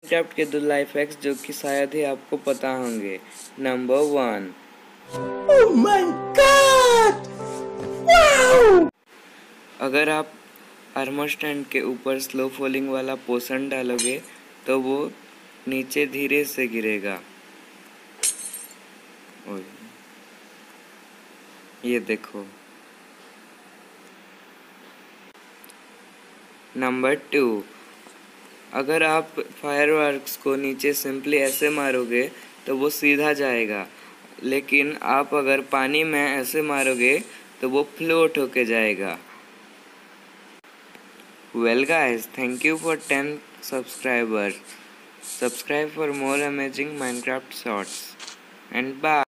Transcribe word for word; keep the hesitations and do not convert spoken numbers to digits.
Minecraft के दो life hacks जो कि शायद ही आपको पता होंगे। Number one, oh my God, wow! अगर आप आर्मर स्टैंड के ऊपर स्लो फॉलिंग वाला पोशन डालोगे तो वो नीचे धीरे से गिरेगा। ओए, ये देखो। नंबर टू, अगर आप फायरवर्क्स को नीचे सिंपली ऐसे मारोगे तो वो सीधा जाएगा, लेकिन आप अगर पानी में ऐसे मारोगे तो वो फ्लोट होके जाएगा। Well guys, thank you for ten subscribers. Subscribe for more amazing Minecraft shorts. And bye.